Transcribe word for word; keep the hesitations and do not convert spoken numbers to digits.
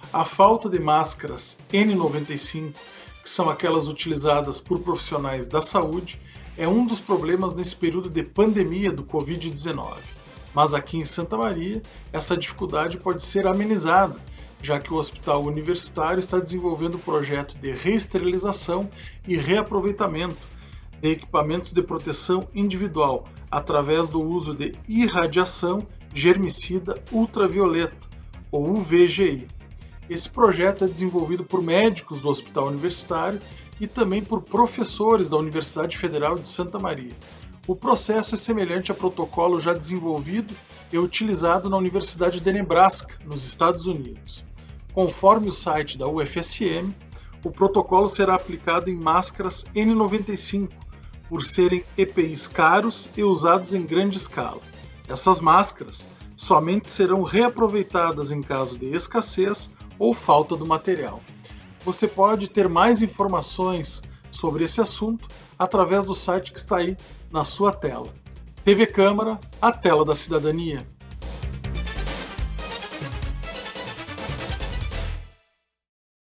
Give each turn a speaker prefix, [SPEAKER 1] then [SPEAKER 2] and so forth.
[SPEAKER 1] A falta de máscaras N noventa e cinco, que são aquelas utilizadas por profissionais da saúde, é um dos problemas nesse período de pandemia do covid dezenove. Mas aqui em Santa Maria, essa dificuldade pode ser amenizada, já que o Hospital Universitário está desenvolvendo um projeto de reesterilização e reaproveitamento de equipamentos de proteção individual através do uso de irradiação germicida ultravioleta, ou U V G I. Esse projeto é desenvolvido por médicos do Hospital Universitário e também por professores da Universidade Federal de Santa Maria. O processo é semelhante a protocolo já desenvolvido e utilizado na Universidade de Nebraska, nos Estados Unidos. Conforme o site da U F S M, o protocolo será aplicado em máscaras N noventa e cinco, por serem E P Is caros e usados em grande escala. Essas máscaras somente serão reaproveitadas em caso de escassez ou falta do material. Você pode ter mais informações sobre esse assunto através do site que está aí na sua tela. T V Câmara, a tela da cidadania.